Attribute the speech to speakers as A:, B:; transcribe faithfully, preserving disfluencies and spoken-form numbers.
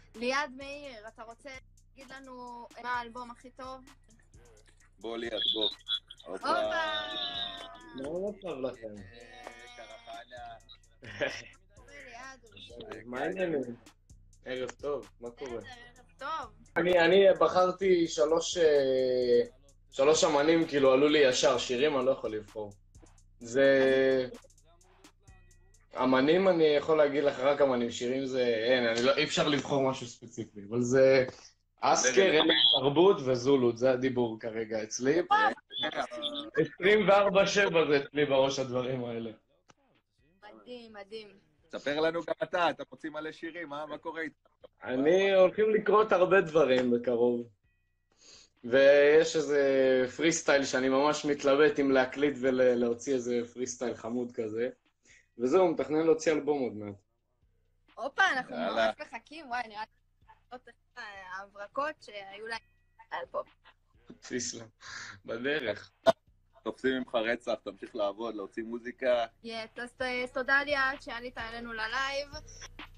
A: ליעד מאיר, אתה רוצה להגיד לנו מה האלבום הכי טוב?
B: בוא ליעד, בוא.
A: הופה!
C: מה המצב לכם?
B: קרחניה.
A: ליעד,
C: מה העניינים? ערב טוב, מה קורה?
A: ערב טוב.
C: אני אני בחרתי שלוש אה, שלוש אמנים, כאילו עלו לי ישר, שירים אני לא יכול לבחור. זה... אמנים אני יכול להגיד לך רק אמנים, שירים זה... אין, אני לא... אי אפשר לבחור משהו ספציפי, אבל זה... אסקר, אלף תרבות וזולות, זה הדיבור כרגע אצלי. עשרים וארבע שבע זה אצלי בראש הדברים האלה.
A: מדהים, מדהים.
B: ספר לנו גם אתה, אתה מוציא מלא שירים, מה מה קורה איתך?
C: אני הולכים לקרות הרבה דברים בקרוב. ויש איזה פרי סטייל שאני ממש מתלבט אם להקליט ולהוציא איזה פרי סטייל חמוד כזה. וזהו, מתכנן להוציא אלבום עוד מעט.
A: הופה, אנחנו
B: יאללה.
A: ממש מחכים, וואי, נראה לי לראות את ההברקות שהיו להם באלבום.
C: תסלם. בדרך.
B: תופסים ממך רצח, תמשיך לעבוד, להוציא מוזיקה.
A: יס, אז תודה ליעד שעלית אלינו ללייב.